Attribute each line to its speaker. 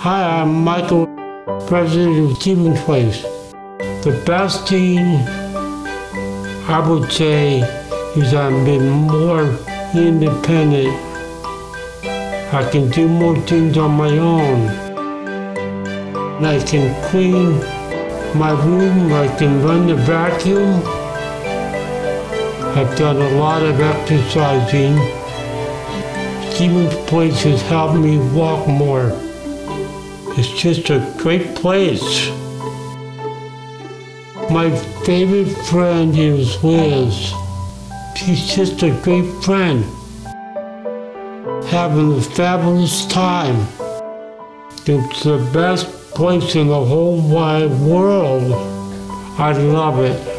Speaker 1: Hi, I'm Micheal, president of Stevens Place. The best thing I would say is I've been more independent. I can do more things on my own. I can clean my room, I can run the vacuum. I've done a lot of exercising. Stevens Place has helped me walk more. It's just a great place. My favorite friend is Liz. She's just a great friend. Having a fabulous time. It's the best place in the whole wide world. I love it.